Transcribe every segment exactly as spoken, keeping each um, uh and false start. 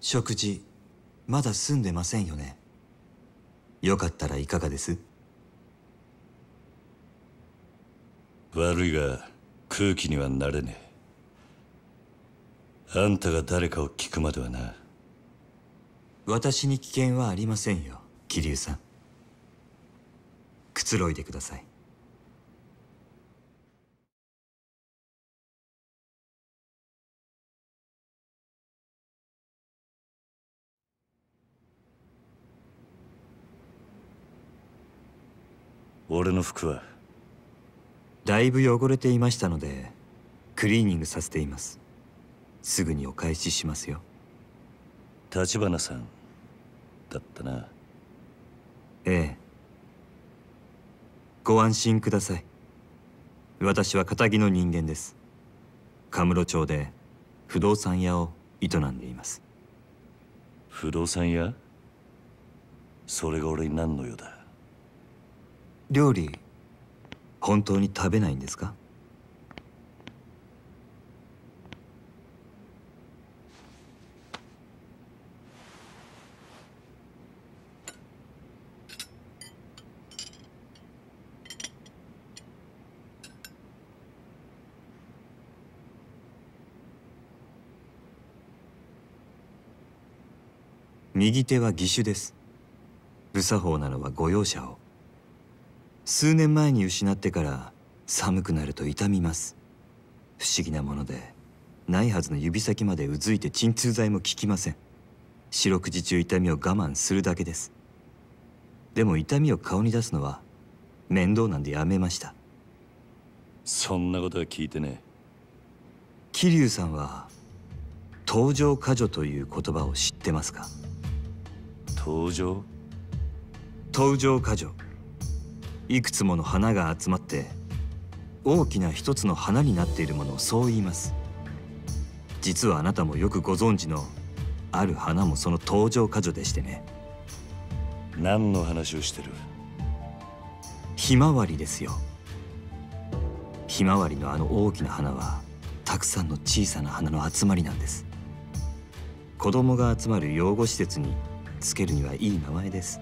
食事まだ済んでませんよね。よかったらいかがです？ 悪いが空気にはなれねえ。あんたが誰かを聞くまではな。 私に危険はありませんよ、桐生さん。くつろいでください。 俺の服は？ だいぶ汚れていましたのでクリーニングさせています。すぐにお返ししますよ。 立花さんだったな。 ええ。ご安心ください。私は堅気の人間です。カムロ町で不動産屋を営んでいます。 不動産屋？それが俺に何の用だ？ 料理本当に食べないんですか？右手は義手です。不作法なのはご容赦を。数年前に失ってから寒くなると痛みます。不思議なものでないはずの指先までうずいて鎮痛剤も効きません。四六時中痛みを我慢するだけです。でも痛みを顔に出すのは面倒なんでやめました。 そんなことは聞いてねえ。 桐生さんは登場過剰という言葉を知ってますか？ 登場？ 登場過剰。いくつもの花が集まって大きな一つの花になっているものをそう言います。実はあなたもよくご存知のある花もその登場過剰でしてね。 何の話をしてる？ ひまわりですよ。ひまわりのあの大きな花はたくさんの小さな花の集まりなんです。子供が集まる養護施設につけるにはいい名前です。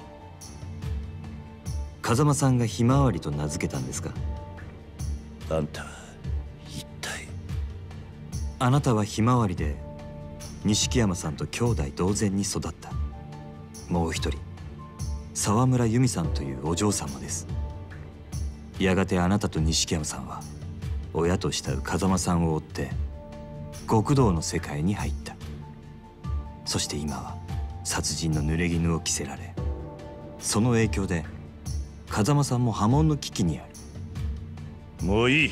風間さんがひまわりと名付けたんですか？ あんたは一体？ あなたはひまわりで錦山さんと兄弟同然に育った。もう一人沢村由美さんというお嬢様です。やがてあなたと錦山さんは親と慕う風間さんを追って極道の世界に入った。そして今は殺人の濡れ衣を着せられ、その影響で風間さんも破門の危機にある。 もういい。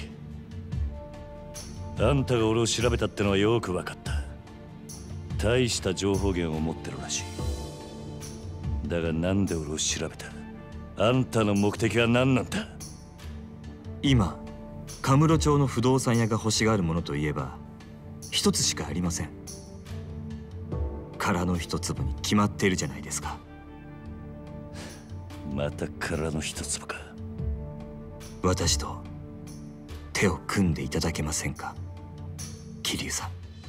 あんたが俺を調べたってのはよく分かった。大した情報源を持ってるらしい。だがなんで俺を調べた？あんたの目的は何なんだ？ 今カムロ町の不動産屋が欲しがるものといえば一つしかありません。殻の一粒に決まっているじゃないですか。 また殻の一粒か。 私と手を組んでいただけませんか、桐生さん。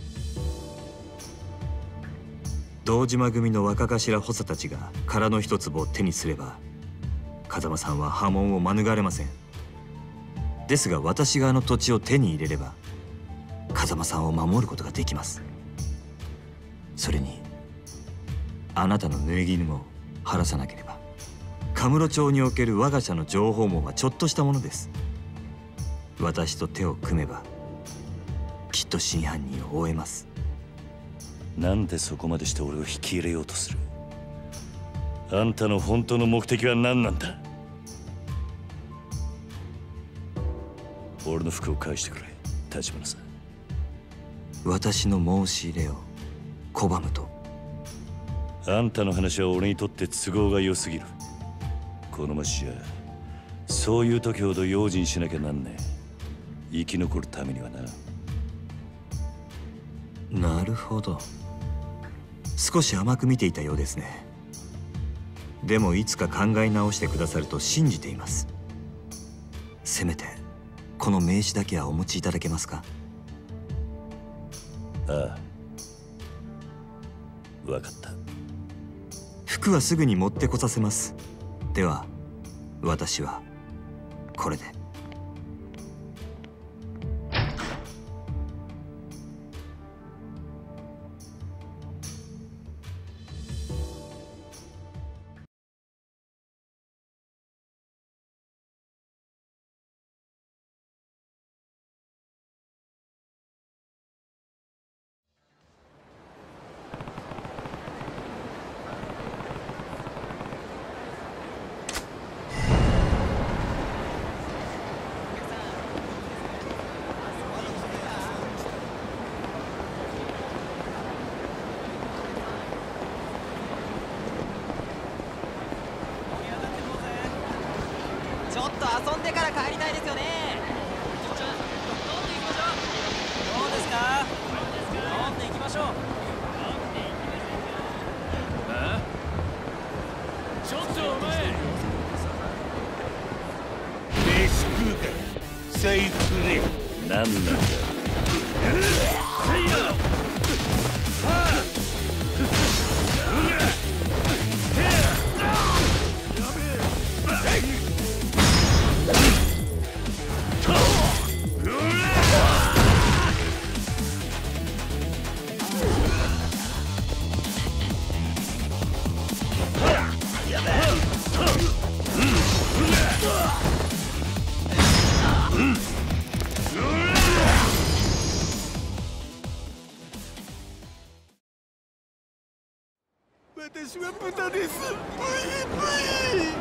堂島組の若頭補佐たちが殻の一粒を手にすれば風間さんは破門を免れません。ですが私があの土地を手に入れれば風間さんを守ることができます。それにあなたの濡れ衣も晴らさなければカムロ町における我が社の情報網はちょっとしたものです。私と手を組めばきっと真犯人を追えます。 なんでそこまでして俺を引き入れようとする？あんたの本当の目的は何なんだ？俺の服を返してくれ、立花さん。 私の申し入れを拒むと？ あんたの話は俺にとって都合が良すぎる。この町じゃそういう時ほど用心しなきゃなんねえ。生き残るためにはな。 なるほど。少し甘く見ていたようですね。でもいつか考え直してくださると信じています。せめてこの名刺だけはお持ちいただけますか？ ああ。 分かった。 服はすぐに持ってこさせます。では私はこれで。 ちょっと遊んでから帰りたいですよね。どうですか？飲んでいきましょう。あ？ちょっとお前飯食うから財布くれ。 何なんだ。 私は豚です。ブイブイ。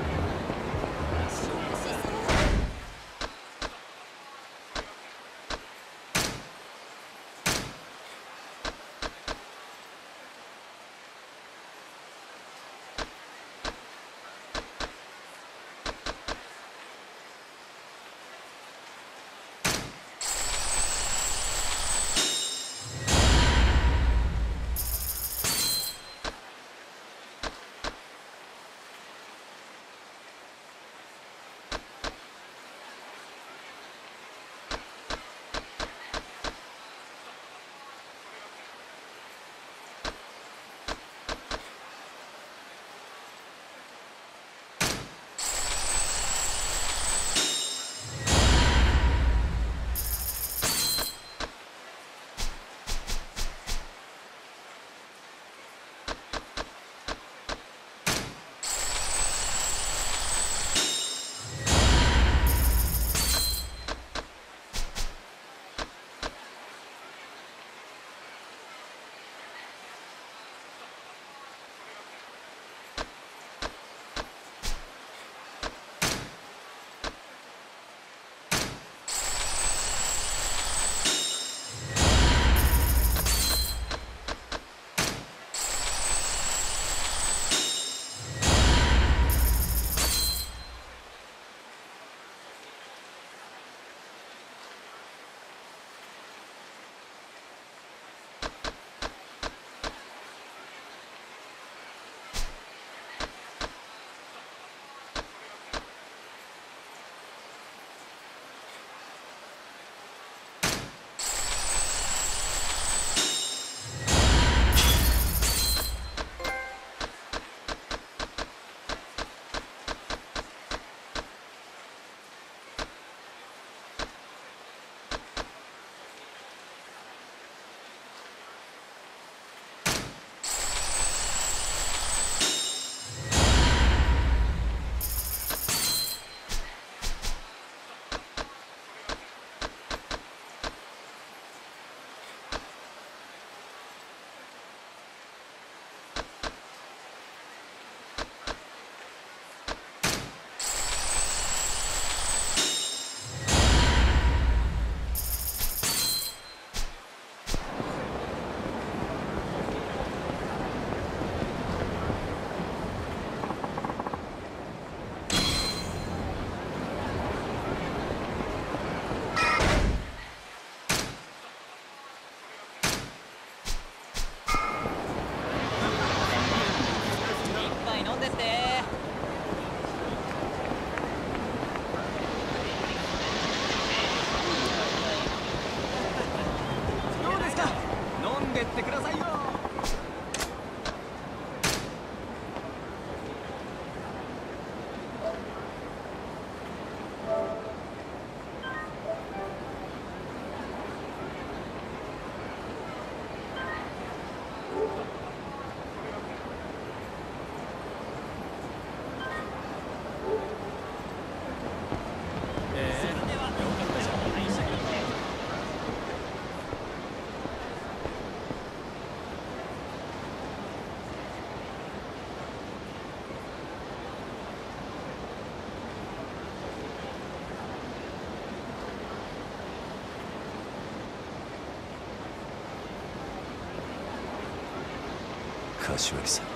柏木さん。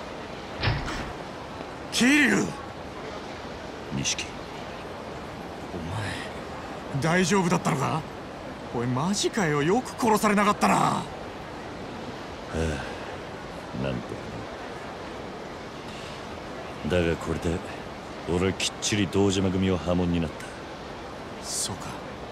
桐生、 錦、 お前大丈夫だったのか。おいマジかよ、よく殺されなかったな。 はあ、なんとかな。だがこれで俺はきっちり堂島組は破門になった。 そうか。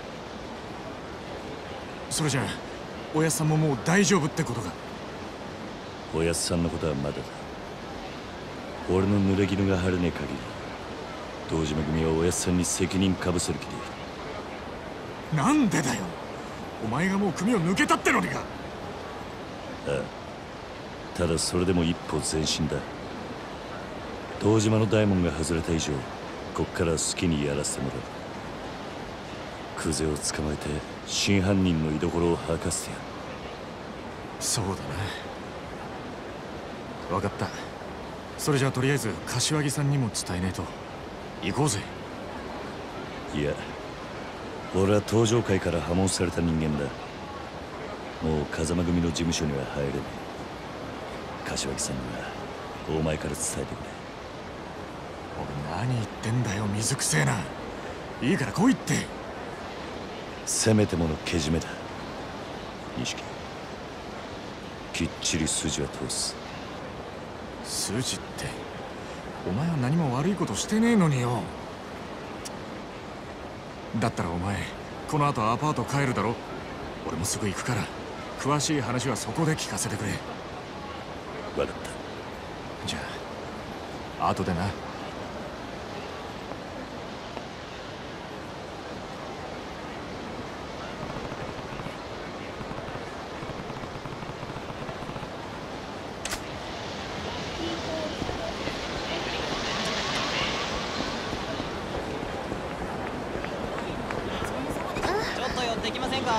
それじゃあおやっさんももう大丈夫ってことか。 おやっさんのことはまだだ。俺の濡れ衣が晴れねえ限り堂島組はおやっさんに責任かぶせる気でいる。 なんでだよ、お前がもう組を抜けたってのにか。 ああ、ただそれでも一歩前進だ。堂島の大門が外れた以上こっから好きにやらせてもらう。クゼを捕まえて真犯人の居所を吐かせてやる。 そうだな、分かった。それじゃあとりあえず柏木さんにも伝えねえと。行こうぜ。 いや、俺は東上界から破門された人間だ。もう風間組の事務所には入れない。柏木さんにはお前から伝えてくれ。 おい何言ってんだよ、水くせえな。いいから来いって。 せめてものけじめだ。錦、きっちり筋は通す。 筋って、お前は何も悪いことしてねえのによ。だったらお前この後アパート帰るだろ。俺もすぐ行くから詳しい話はそこで聞かせてくれ。 分かった。 じゃあ後でな。 ちょっと寄ってきませんか。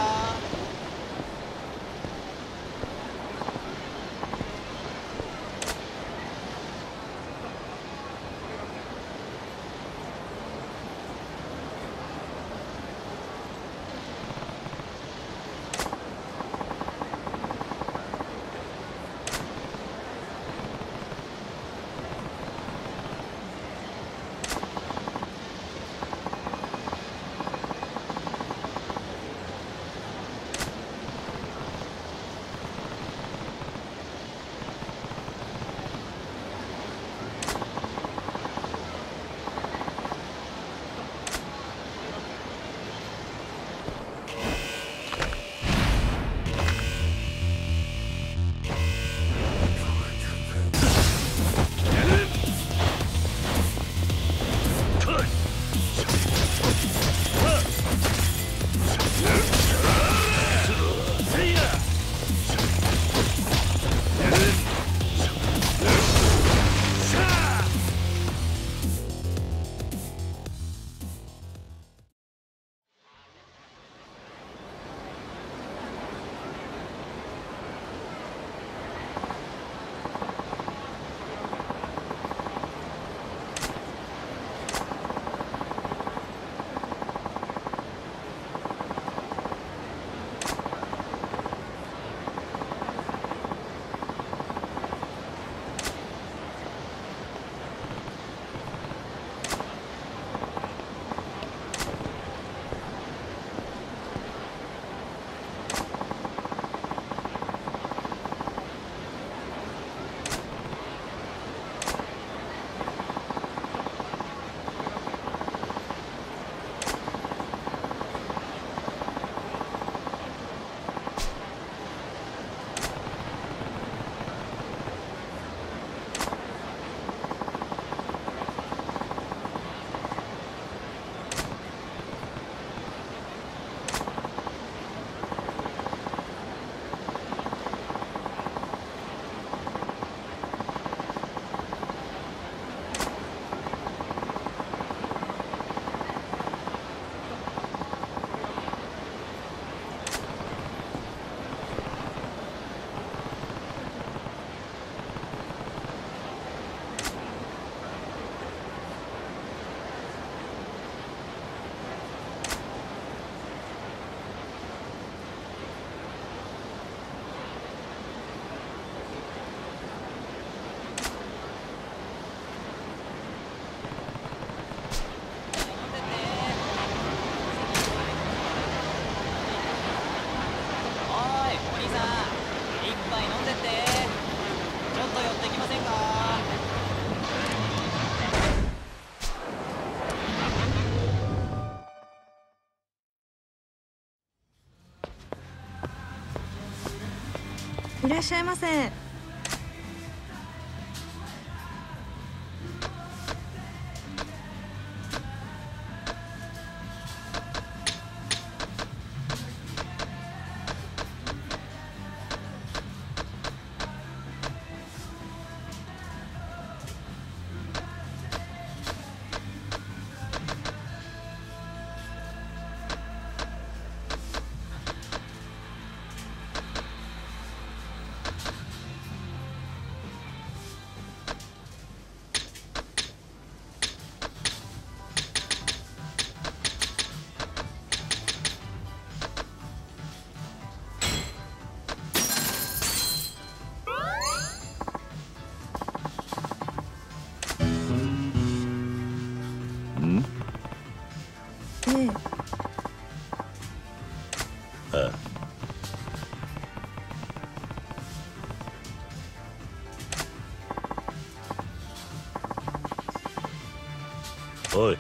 いらっしゃいませ。ええ。 ああ。おい。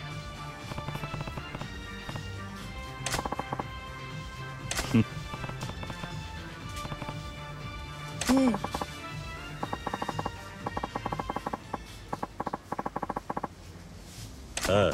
ええ。 ああ。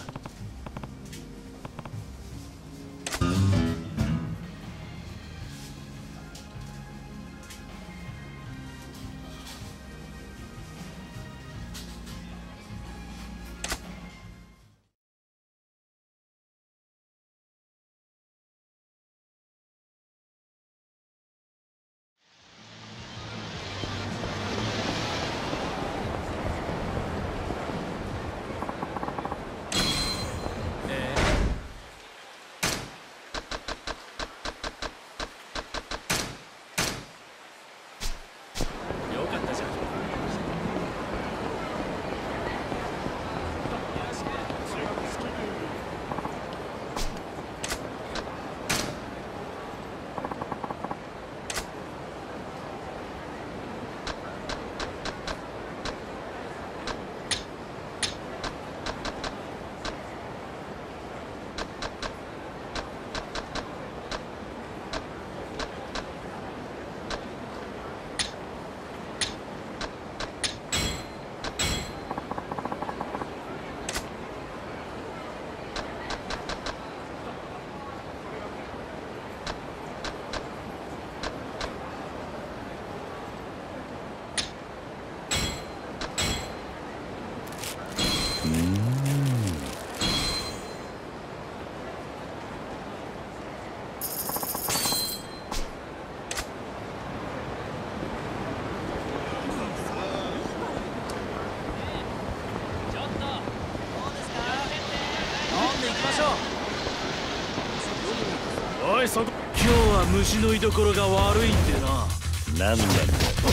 おいそこ、今日は虫の居所が悪いんでな。 なんなんだ。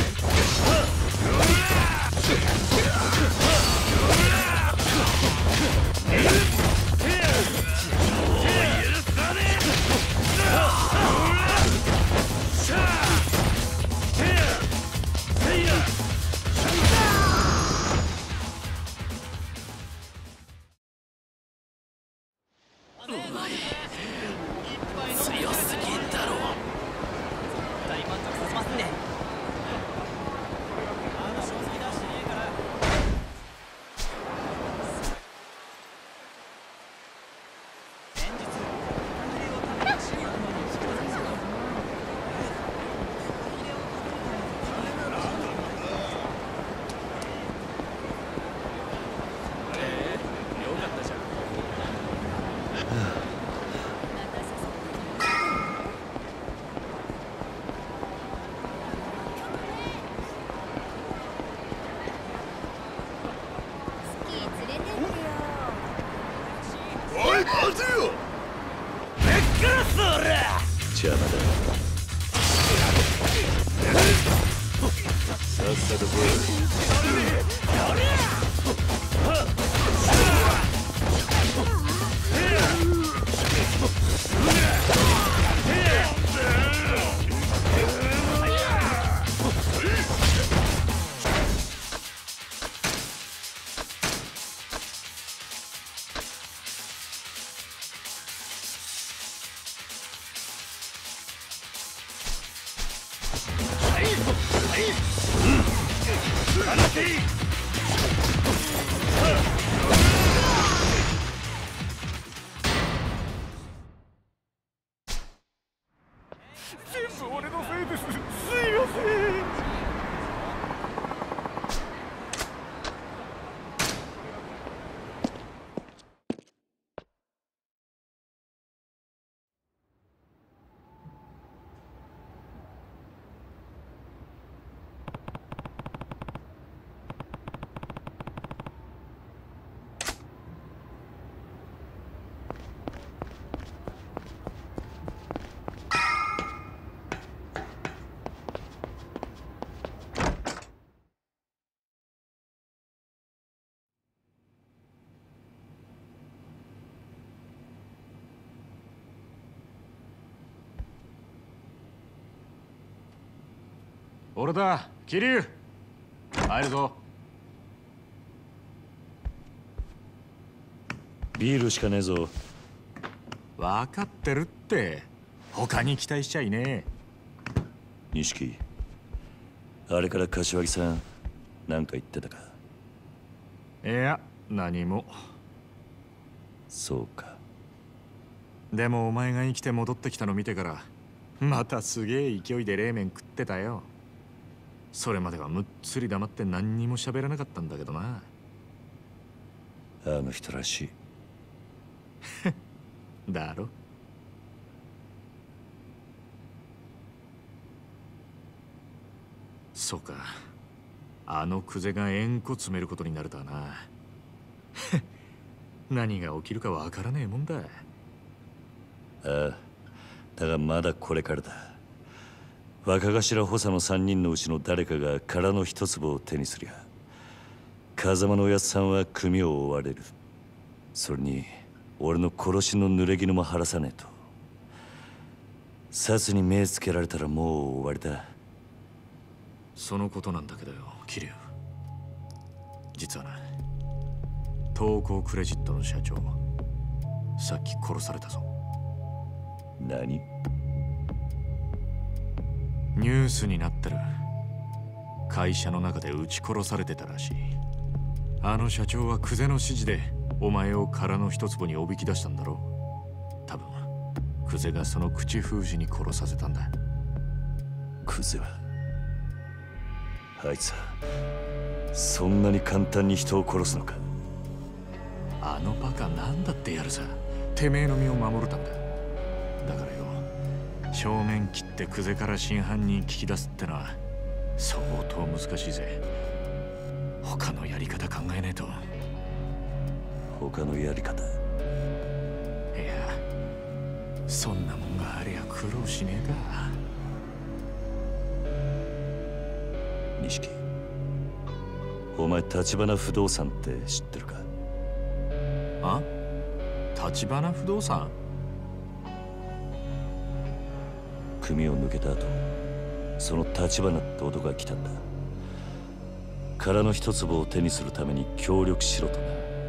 強すぎんだろ。大満足させますんで。あの正直出してねえから。先日フカヒレを食べたシーンのにしてください。フカヒレを食べるためにフカヒレを食べるええ、よかったじゃん。 おい待てよ。 邪魔だ。さっさと来い。 はい。 全部俺のせいです。すいません。俺だ、桐生。入るぞ。 ビールしかねえぞ。 分かってるって。他に期待しちゃいねえ。 錦、あれから柏木さん何か言ってたか？ いや、何も。 そうか。 でもお前が生きて戻ってきたの見てからまたすげえ勢いで冷麺食ってたよ。それまではむっつり黙って何にも喋らなかったんだけどな。 あの人らしい。 だろ。そうか。あのクゼが縁故詰めることになるとはな。何が起きるかわからねえもんだ。 ああ、だがまだこれからだ。若頭補佐の三人のうちの誰かが殻の一粒を手にすりゃ、風間のおやつさんは組を追われる。それに俺の殺しの濡れ衣も晴らさねえと。殺に目つけられたらもう終わりだ。 そのことなんだけどよ、桐生。実はな、東光クレジットの社長、さっき殺されたぞ。 何？ ニュースになってる。会社の中で撃ち殺されてたらしい。あの社長はクゼの指示でお前を殻の一坪におびき出したんだろう。多分クゼがその口封じに殺させたんだ。 クゼはあいつはそんなに簡単に人を殺すのか？ あのバカなんだってやるさ。てめえの身を守るたんだ。だからよ、正面切ってクゼから真犯人聞き出すってのは相当難しいぜ。他のやり方考えねえと。 他のやり方？ いや、そんなもんがありゃ苦労しねえか。 錦、お前橘不動産って知ってるか？ あ？橘不動産？ 組を抜けた後、その橘って男が来たんだ。殻の一粒を手にするために協力しろとな。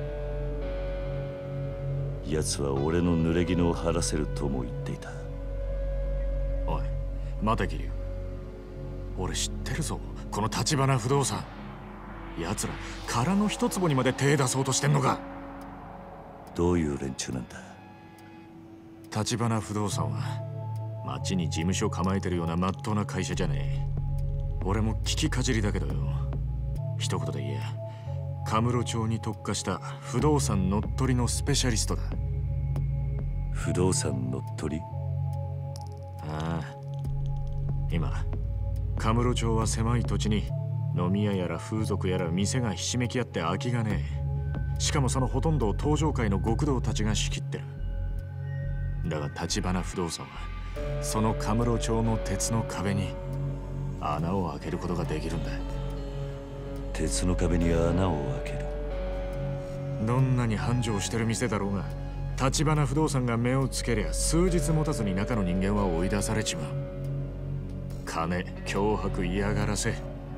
奴は俺の濡れ衣を晴らせるとも言っていた。 おい、待て桐生。俺知ってるぞ、この橘不動産。奴ら殻の一坪にまで手出そうとしてんのか？ どういう連中なんだ？ 橘不動産は町に事務所構えてるようなまっとうな会社じゃねえ。俺も聞きかじりだけどよ、一言で言え、カムロ町に特化した不動産乗っ取りのスペシャリストだ。 不動産乗っ取り？ ああ、今カムロ町は狭い土地に飲み屋やら風俗やら店がひしめき合って空きがねえ。しかもそのほとんどを東上界の極道たちが仕切ってる。だが橘不動産はそのカムロ町の鉄の壁に穴を開けることができるんだ。 鉄の壁に穴を開ける？ どんなに繁盛してる店だろうが、橘不動産が目をつけりゃ数日持たずに中の人間は追い出されちまう。金、脅迫、嫌がらせ、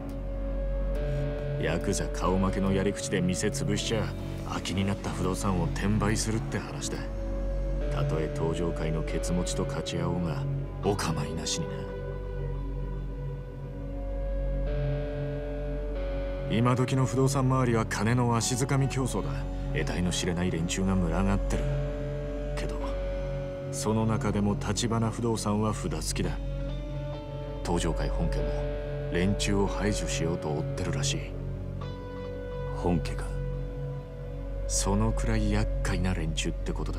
ヤクザ顔負けのやり口で店潰しちゃ空きになった不動産を転売するって話だ。たとえ東上界のケツ持ちと勝ち合おうがお構いなしにな。 今時の不動産周りは金のわしづかみ競争だ。得体の知れない連中が群がってる。けどその中でも橘不動産は札付きだ。東上会本家も連中を排除しようと追ってるらしい。 本家か。 そのくらい厄介な連中ってことだ。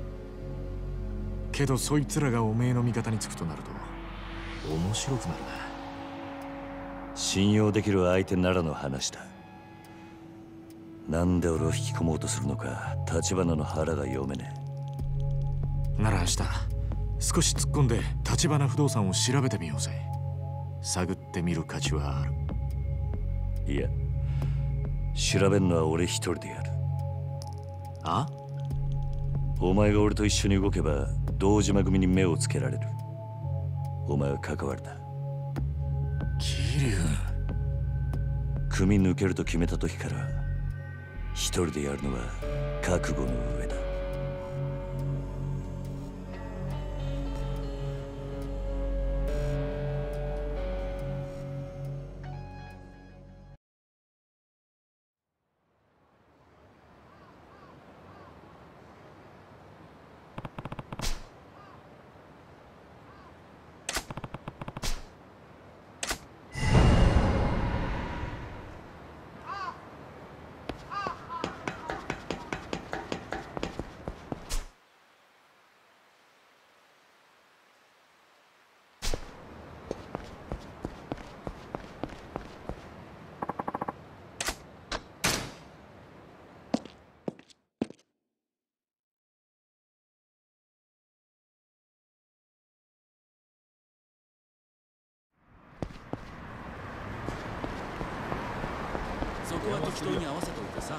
けどそいつらがおめえの味方につくとなると面白くなるな。 信用できる相手ならの話だ。なんで俺を引き込もうとするのか橘の腹が読めねえ。なら明日少し突っ込んで橘不動産を調べてみようぜ。探ってみる価値はある。 いや、調べるのは俺一人でやる。 あ？ お前が俺と一緒に動けば堂島組に目をつけられる。お前は関わるな。 桐生、 組抜けると決めた時から一人でやるのは覚悟の上だ。 そこは適当に合わせといてさ。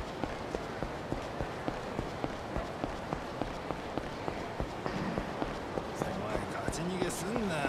お前勝ち逃げすんなよ。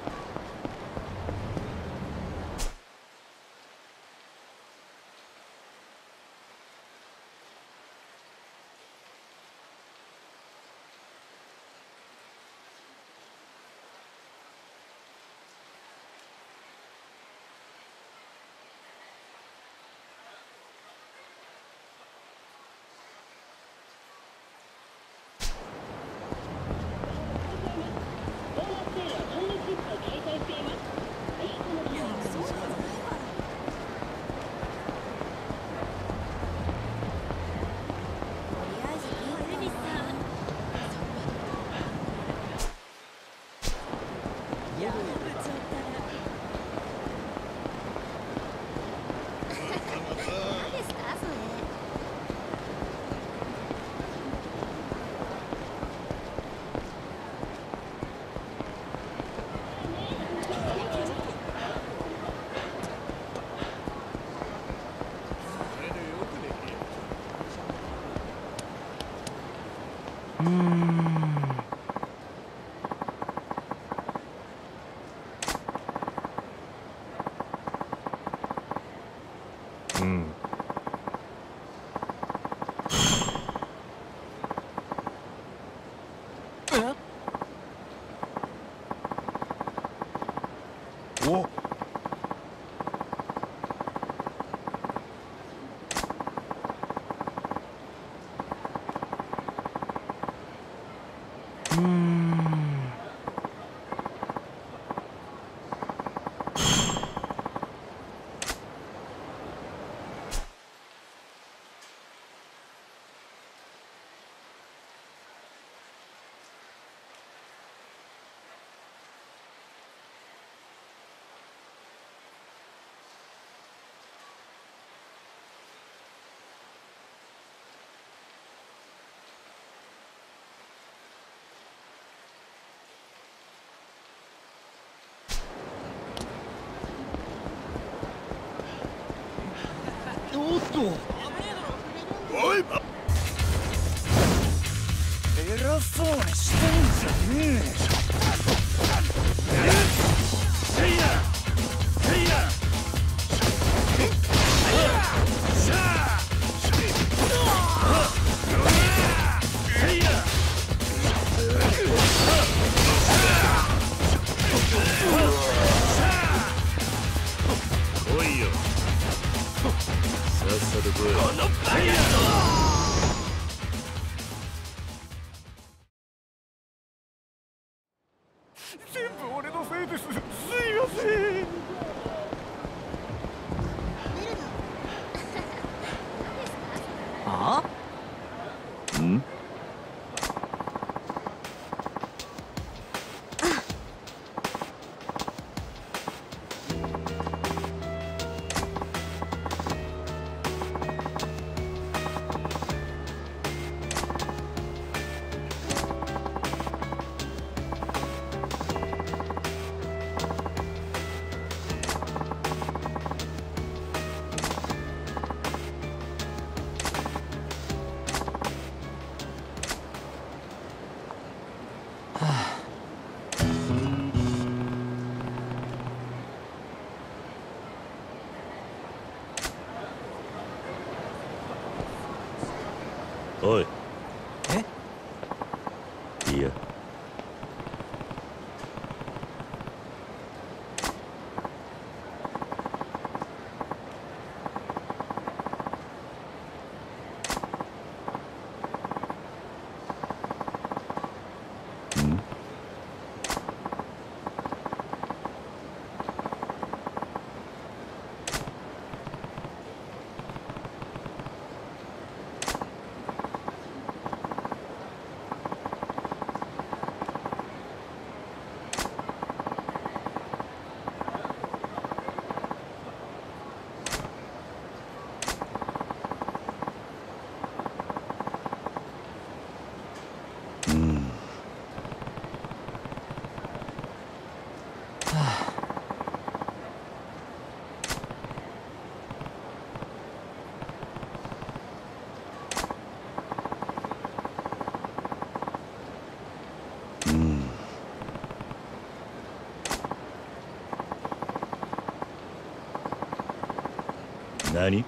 おっと、おい、偉そうにしてんじゃねえ。せいやせいやさあせいや来いよ。 っさと来い。このバイア全部俺のせいです。すいません。 ああ？ん？おい。え？いや。ん？何？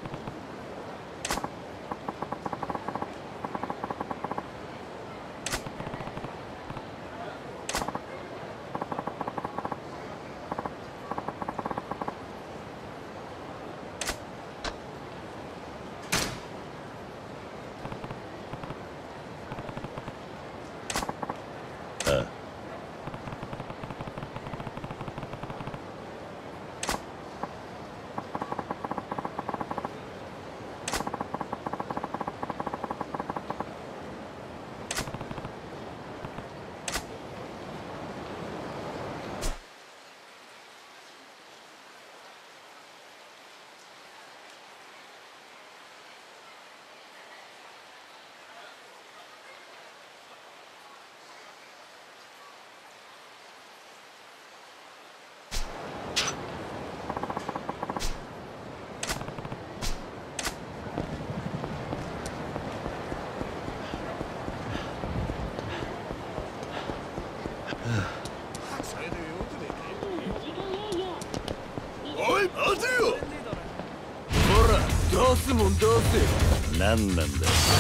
ああ。 おい、待てよ。ほら、出すもん出せ。 何なんだ。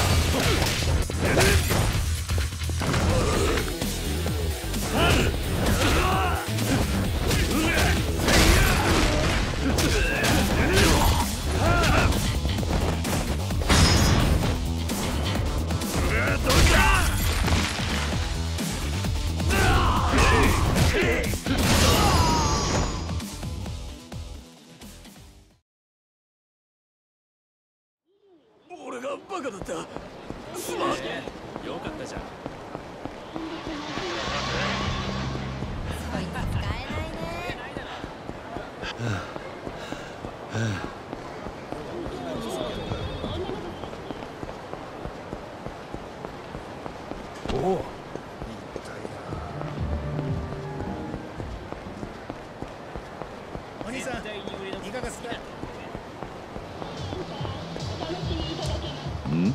俺がバカだった。すまん。 よかったじゃん。 使えないね。 おう。お兄さん、いかがすか。 ん？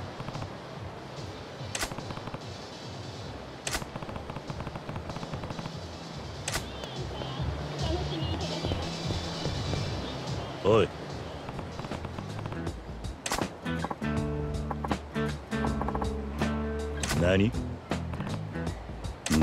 おい。何？うん。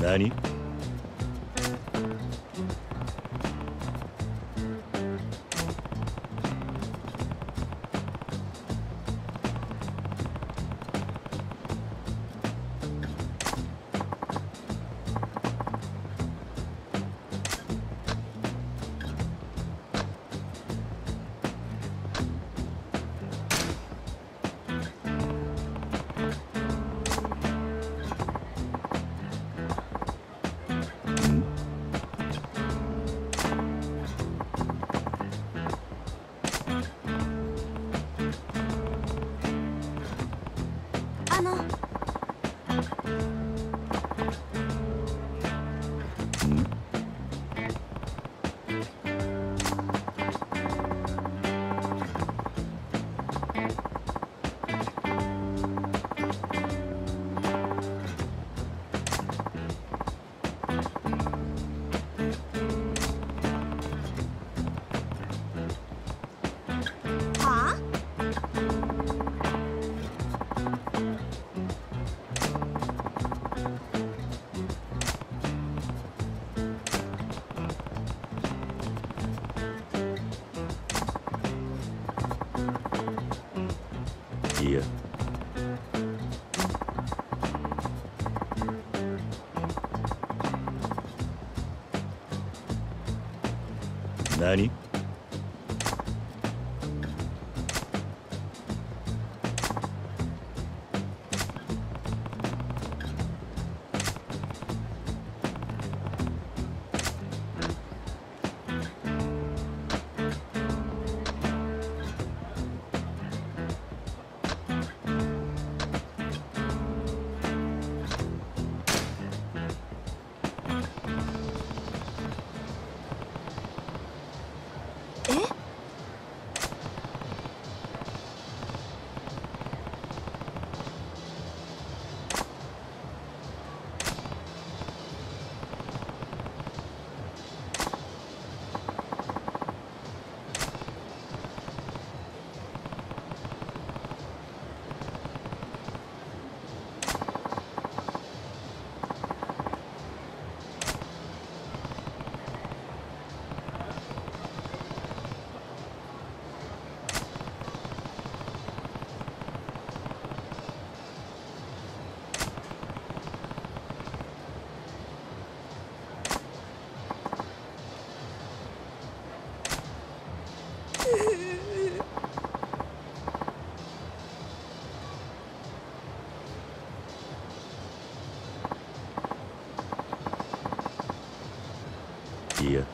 何？ あのはいや。何？いや。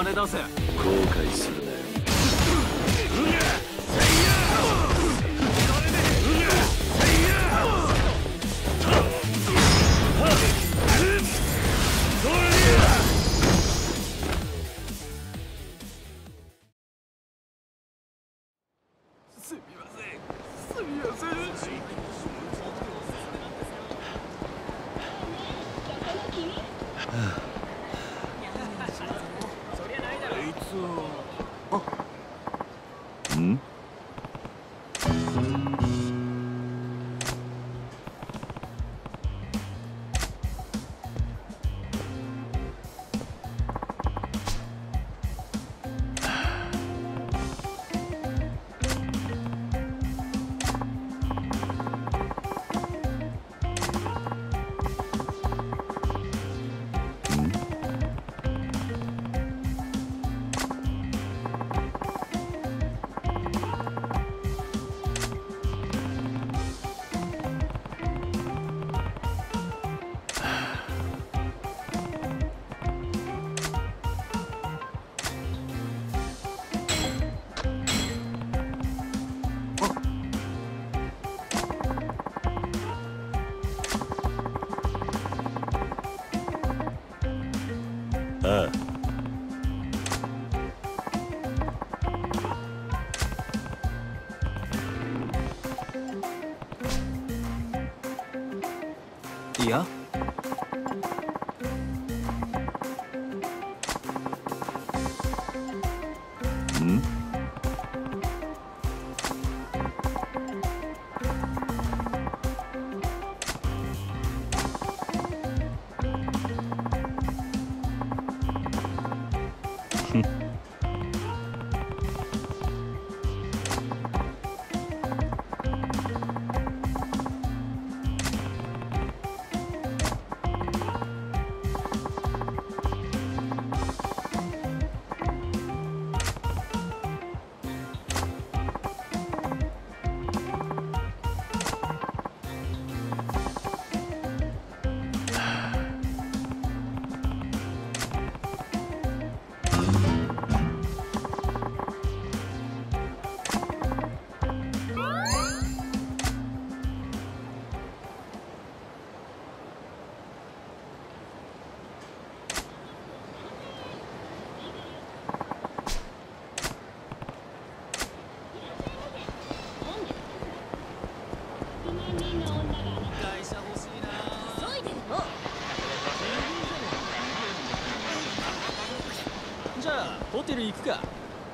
金出せ。 後悔するなよ。 すみません。すみません。あいつは。 ん？ああ。 いや。 ん？ じゃあホテル行くか。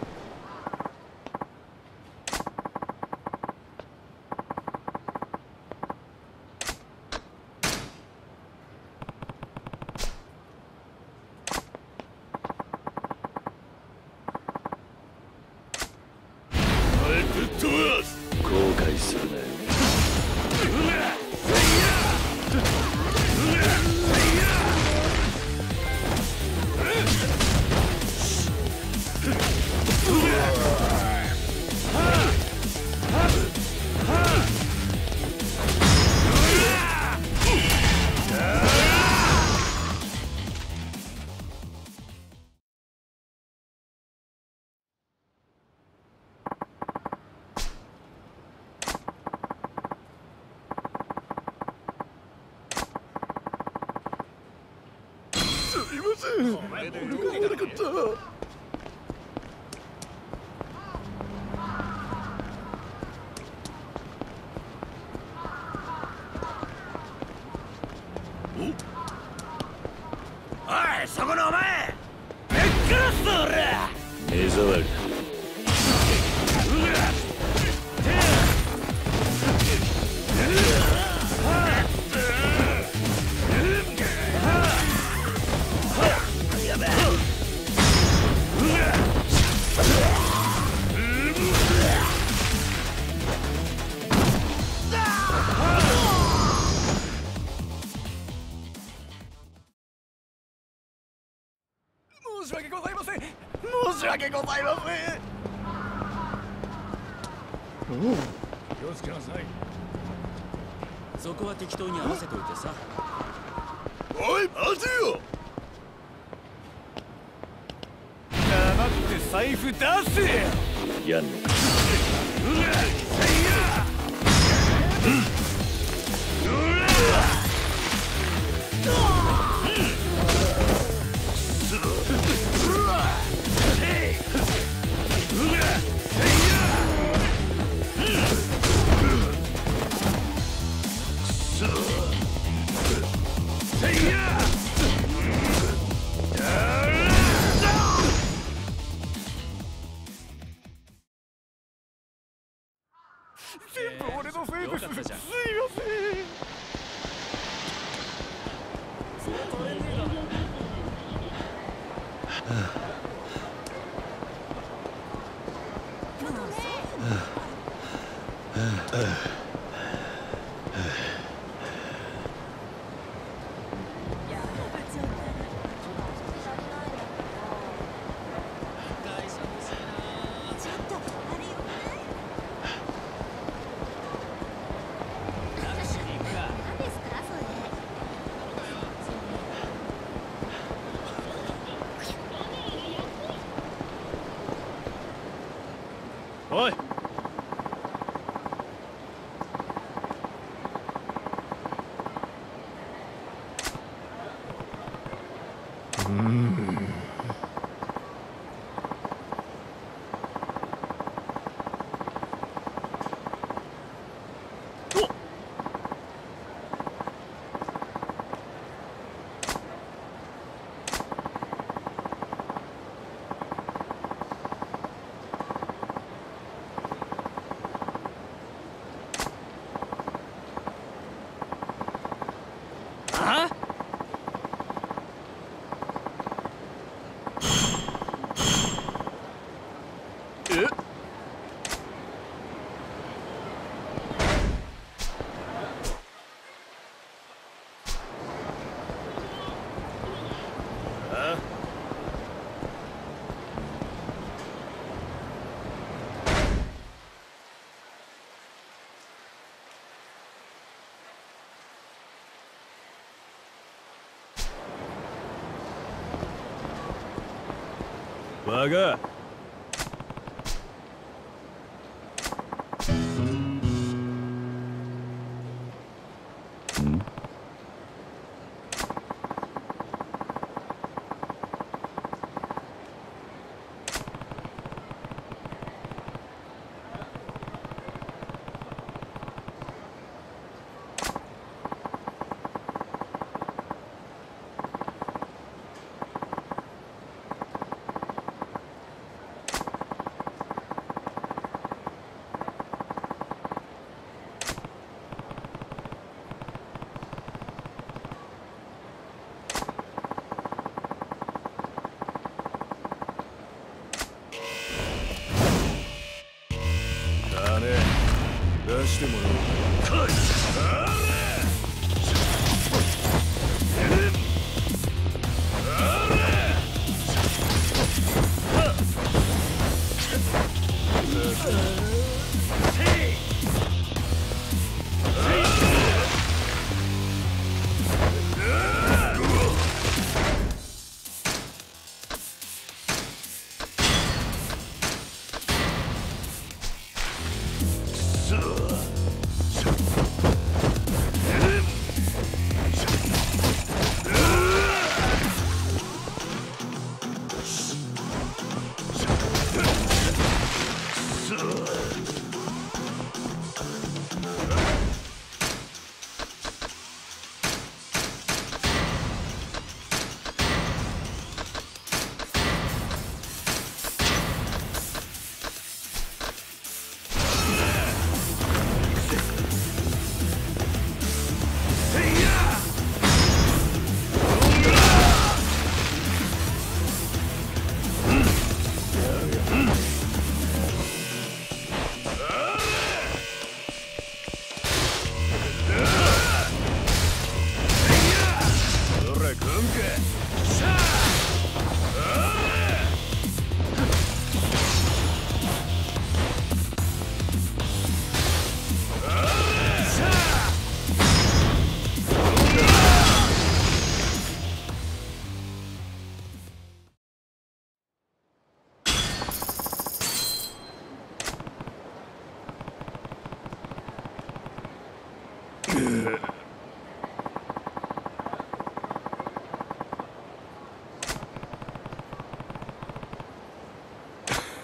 後悔するなよ。 おい、そこのお前。めっ殺すぞ俺。 目障り。 申し訳ございません。申し訳ございません。 気をつけなさい。 そこは適当に合わせといてさ。 おい、待てよ。 財布出せ。 やんのか。 全部俺のせいです。 よかったじゃん。 すいません。 おい。 バカ。だね。出してもらおう。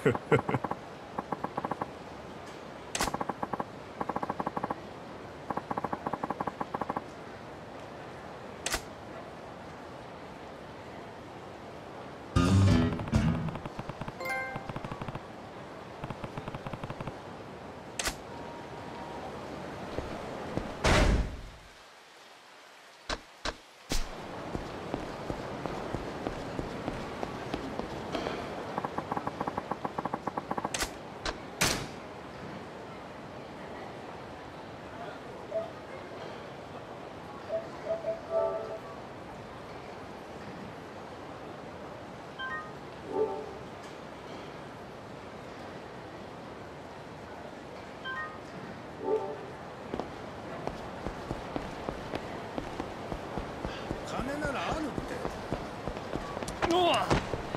金ならあるって。 うわ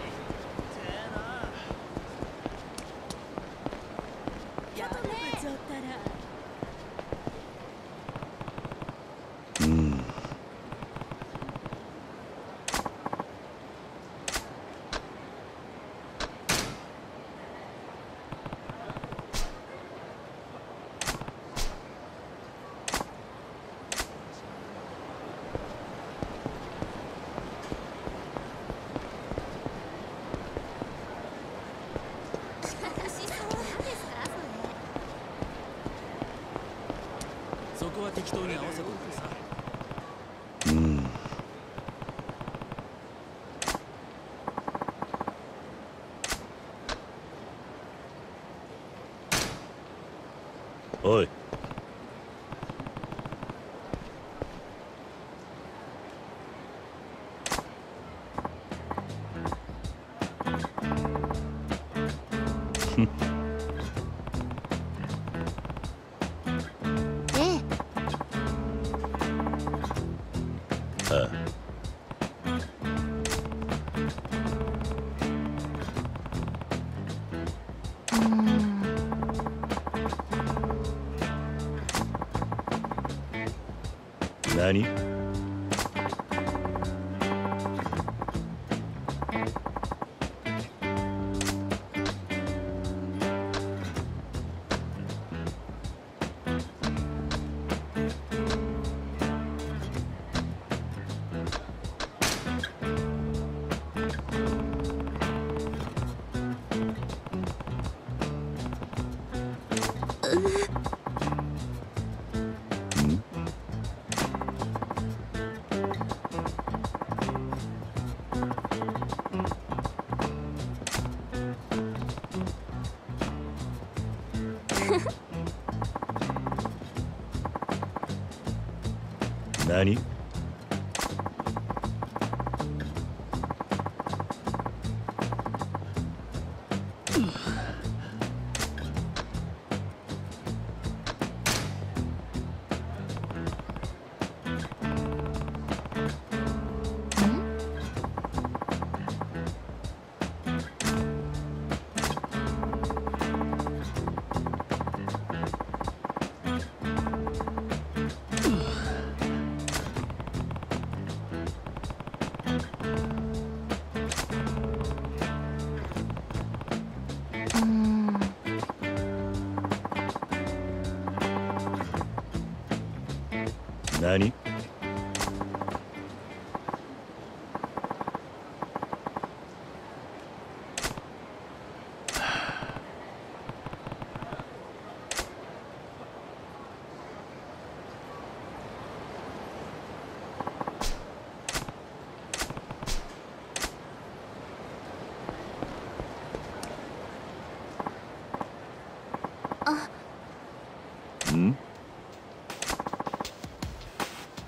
うん。 そこは適当に合わせといてさ。 うん。おい。 ええ。 ああ。 うーん。 何？何？ うーん。 何？ あ、 ん？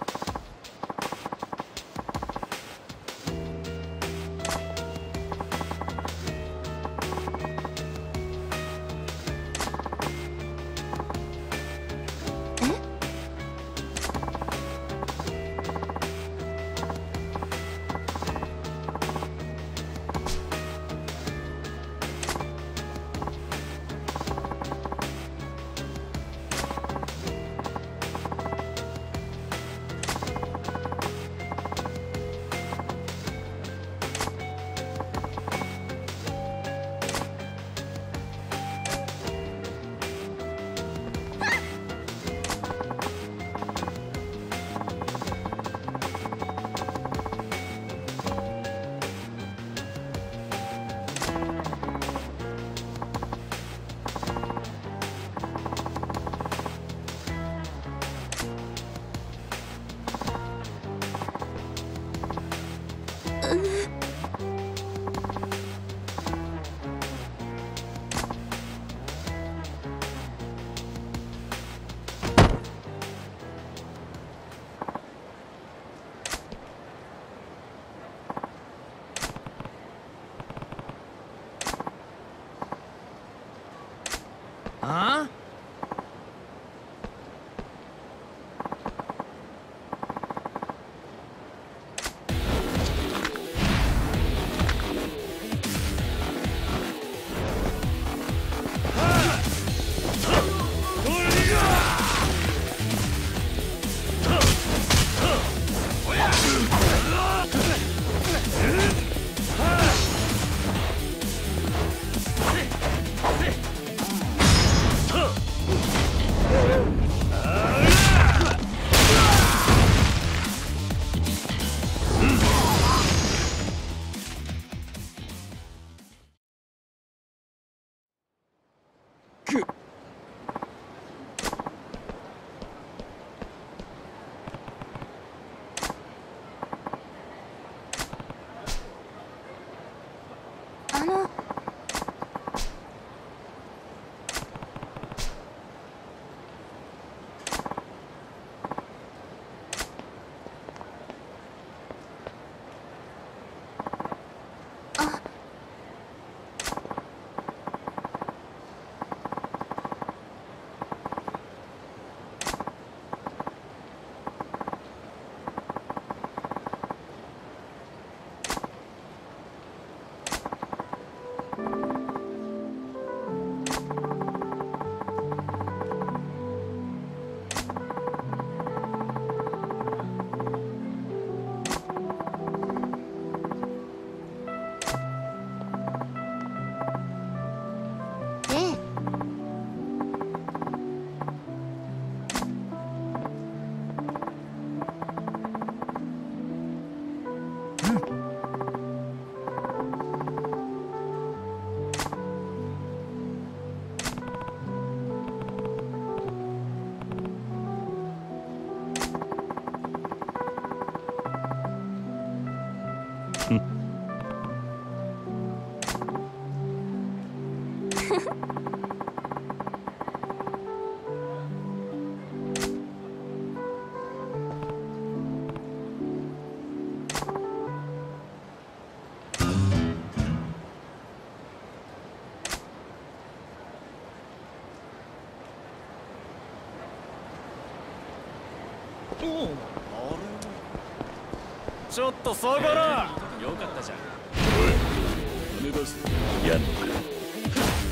ちょっと下がらよかったじゃん。 おい金出せ。やんのか。